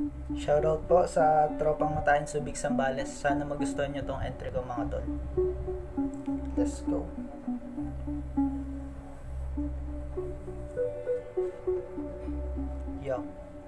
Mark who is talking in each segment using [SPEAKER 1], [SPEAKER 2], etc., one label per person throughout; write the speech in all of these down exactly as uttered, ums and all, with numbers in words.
[SPEAKER 1] Shoutout po sa tropang Matain, Subic, Zambales. Sana magustuhan nyo tong entry ko mga tol. Let's go. Yo.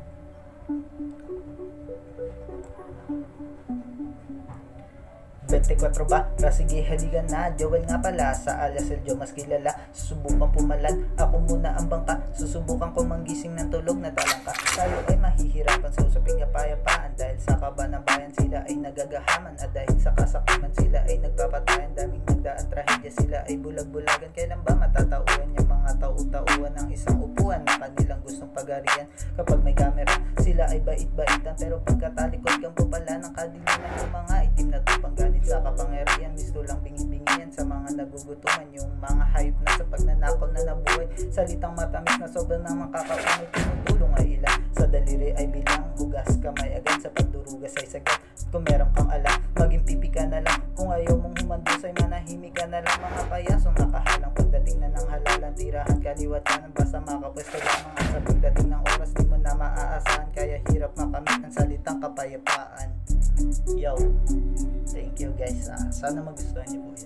[SPEAKER 1] twenty-four ba? Sige, haligan na. Joel nga pala, sa alias Eljo mas kilala. Susubukan pumalag, ako muna ang bangka. Susubukan ko manggising ng tulog na talangka. Tayo ay mahihirapan sa usaping kapayapaan. Dahil sa kaba ng bayan sila ay nagagahaman. At dahil sa kasakiman sila ay nagpapatayan. Daming nagdaan trahedya sila ay bulag-bulagan. Kailan ba matatauhan yung mga tau-tauhan ng isang upuan na kanilang gustong pagarian? Kapag may camera, sila ay bait-baitan. Pero pagkatalikod kang pala ng kadiliman yung mga itim na tupang ganit sa kapangyarihan, gusto lang bingi-bingihan sa mga nagugutuman, yung mga hayop na sa pagnanakaw na nabuhay. Salitang matamis na sobrang naman kakaunay, tumutulong ay ilan. Sa daliri ay bilang, hugas kamay agad, sa pagdurugas ay sagat. Kung meron kang alam, maging pipi ka na lang. Kung ayaw mong humandos ay manahimik ka na lang. Mga payasong nakahalang pagdating na ng halalan, tirahan kaliwat kanan, basta makapwesto lamang. At sa pagdating ng oras di mo na maaasahan, kaya hirap makamit ng salitang kapayapaan. Yo, thank you guys. Uh, sana magustuhan niyo po yun.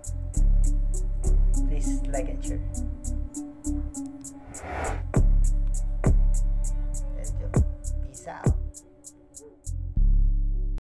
[SPEAKER 1] Please like and share. Peace out.